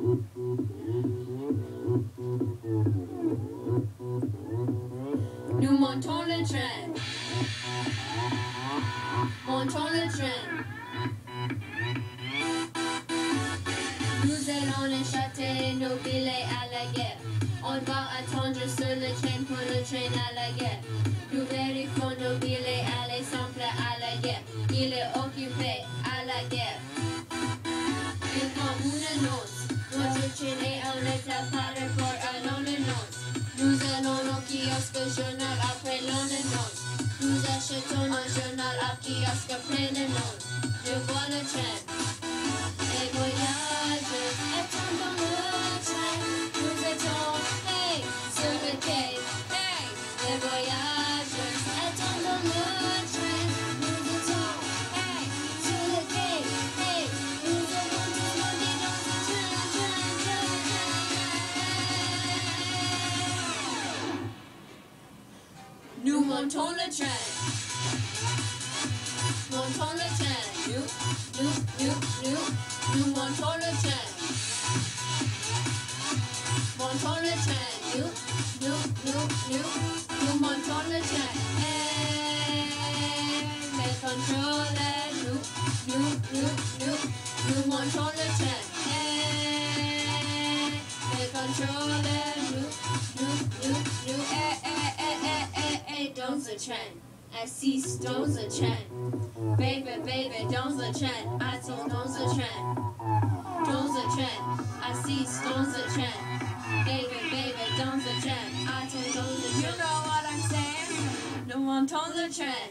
Nous montons le train. Montons le train. Nous allons échapper nos billets à la guerre. On va attendre sur le train pour le train à la guerre. Nous vérifions nos billets à l'exemple à la guerre. Il est occupé à la guerre. Il prend une annonce. Notre train est en état par rapport à l'annonce. Nous allons au kiosque journal après l'annonce. Nous achetons un journal à kiosque après l'annonce. Je vois le train. Les voyageurs attendent le train. Nous étions, hey, sur le quai, hey. Les voyageurs attendent le train. Nous étions, hey, sur le quai, hey. Nous avons tous monté dans ce train. Nous montons le train. Montons le train. Nous montons le train. Montons le train. Nous montons le train. Hey, les contrôleurs, nous montons le train. Hey, les contrôleurs, hey, dans le train. Assis dans le train. Baby, dans le train. Attends dans le train. Dans le train. Assis dans le train. Baby, dans le train. Attends dans le train. You know what I'm saying? Nous montons le train.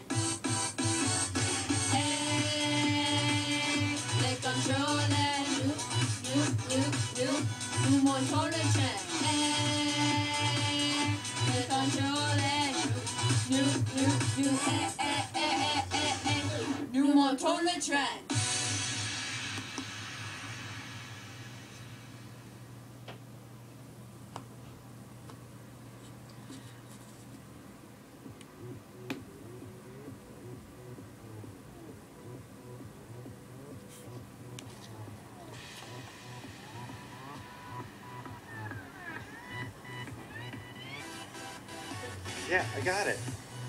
Hey, les contrôleurs, nous montons le train. Hey, les contrôleurs, nous montons le train. Yeah, I got it.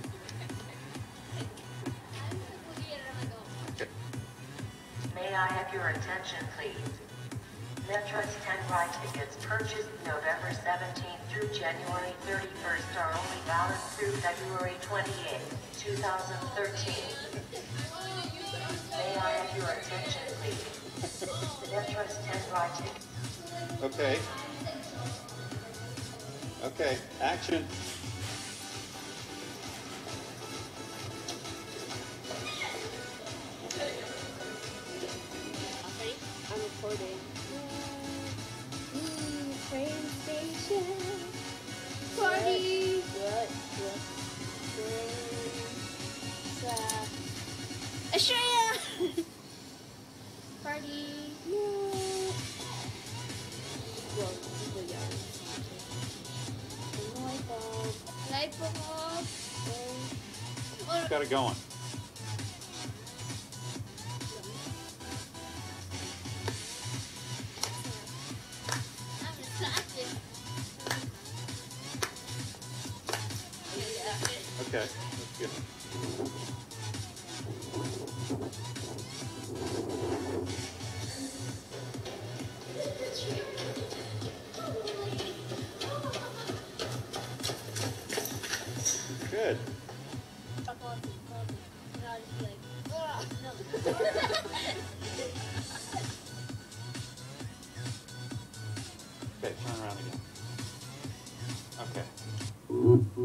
Okay. May I have your attention, please? Metro's 10 ride tickets purchased November 17th through January 31st are only valid through February 28th, 2013. May I have your attention, please? Metro's 10 ride tickets. Okay. Okay, action. I'm recording. Train station. Party. What? Australia. Party. Light bulb. Got it going. Okay, that's good. Good. Okay, turn around again. Okay.